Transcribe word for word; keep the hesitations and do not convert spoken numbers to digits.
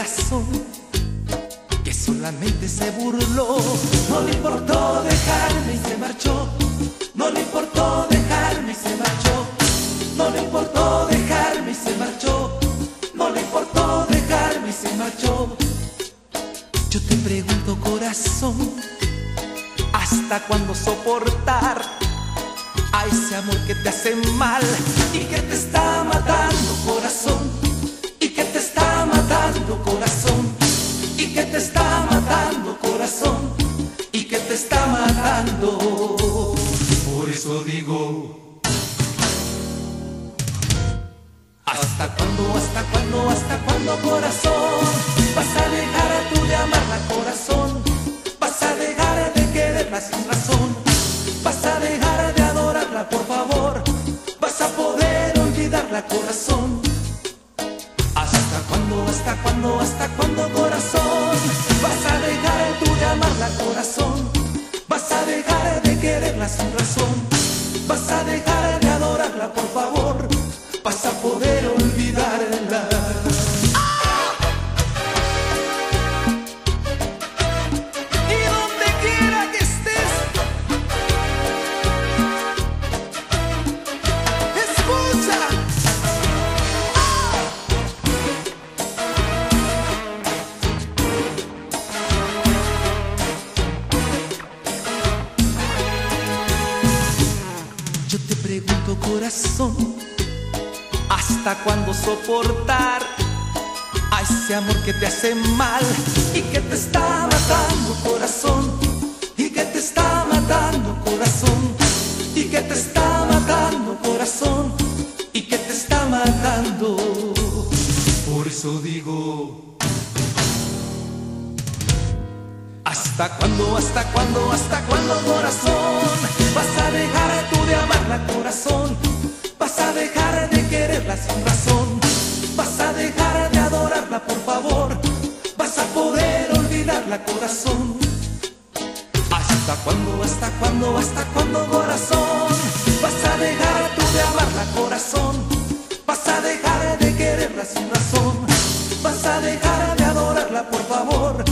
corazón que solamente se burló. No le importó dejarme y se marchó. No le importó dejarme y se marchó. No le importó dejarme y se marchó. No le importó dejarme y se marchó. Yo te pregunto, corazón, ¿hasta cuándo soportar a ese amor que te hace mal y que te está matando, corazón? Y que te está matando, corazón. Y que te está matando, corazón. Y que te está matando. Por eso digo, ¿hasta cuándo, hasta cuándo, hasta cuándo, corazón? Vas a dejar a tú de amarla, corazón. Vas a dejar de quererla sin razón. Vas a dejar de adorarla, por favor. Vas a poder olvidarla, corazón. ¿Hasta cuándo, hasta cuándo, hasta cuándo, corazón? Vas a dejar tú de amarla, corazón. Vas a dejar de quererla sin razón. Vas a dejar de adorarla, por favor. Vas a poder olvidarla. Y donde quiera que estés, escucha. Yo te pregunto, corazón, ¿hasta cuándo soportar a ese amor que te hace mal y que te está matando, corazón? Y que te está matando, corazón. Y que te está matando, corazón. Y que te está matando. Por eso digo, ¿hasta cuándo, hasta cuándo, hasta cuándo, corazón? Vas a dejar tú de amarla, corazón. Vas a dejar de quererla sin razón. Vas a dejar de adorarla, por favor. Vas a poder olvidarla, corazón. ¿Hasta cuándo, hasta cuándo, hasta cuándo, corazón? Vas a dejar tú de amarla, corazón. Vas a dejar de quererla sin razón. Vas a dejar de adorarla, por favor.